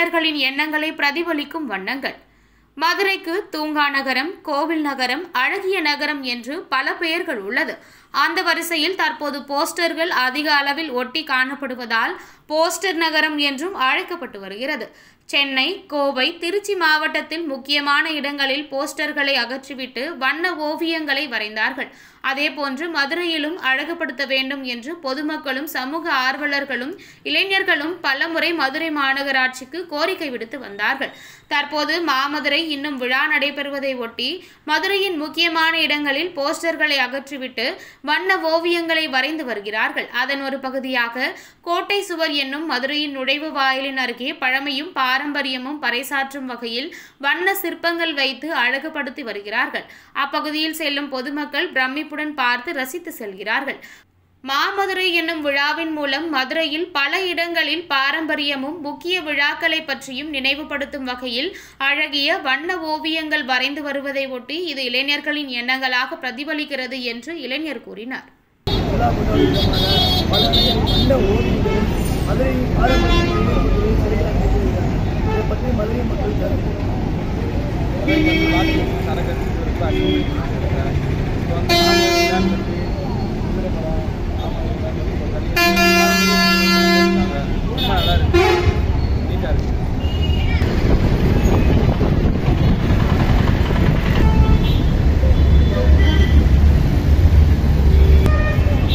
இளைஞர்களின் எண்ணங்களை பிரதிபலிக்கும் வண்ணங்கள். மதுரைக்கு தூங்கா நகரம், கோவில் நகரம், அழகிய நகரம் என்று பல பெயர்கள் உள்ளது. அந்த வரிசையில் தற்போது போஸ்டர்கள் அதிக அளவில் ஒட்டி காணப்படுவதால் போஸ்டர் நகரம் என்றும் அழைக்கப்பட்டு வருகிறது. சென்னை, கோவை, திருச்சி மாவட்டத்தில் முக்கியமான இடங்களில் போஸ்டர்களை அகற்றிவிட்டு வண்ண ஓவியங்களை வரைந்தார்கள். அதேபோன்று மதுரையிலும் அழகுபடுத்த வேண்டும் என்று பொதுமக்களும் சமூக ஆர்வலர்களும் இளைஞர்களும் பலமுறை மதுரை மாநகராட்சிக்கு கோரிக்கை விடுத்து வந்தார்கள். தற்போது மாமதுரை இன்னும் விழா நடைபெறுவதை ஒட்டி மதுரையின் முக்கியமான இடங்களில் போஸ்டர்களை அகற்றிவிட்டு வண்ண ஓவியங்களை வரைந்து வருகிறார்கள். அதன் ஒரு பகுதியாக கோட்டை சுவர் என்னும் மதுரையின் நுழைவு வாயிலின் அருகே பழமையும் பாரம்பரியமும் பறைசாற்றும் வகையில் வண்ண சிற்பங்கள் வைத்து அழகுபடுத்தி வருகிறார்கள். அப்பகுதியில் செல்லும் பொதுமக்கள் பிரமிப்புடன் பார்த்து ரசித்து செல்கிறார்கள். மாமதுரை என்னும் விழாவின் மூலம் மதுரையில் பல இடங்களில் பாரம்பரியமும் முக்கிய விழாக்களை பற்றியும் நினைவுபடுத்தும் வகையில் அழகிய வண்ண ஓவியங்கள் வரைந்து வருவதை ஒட்டி இது இளைஞர்களின் எண்ணங்களாக பிரதிபலிக்கிறது என்று இளைஞர் கூறினார்.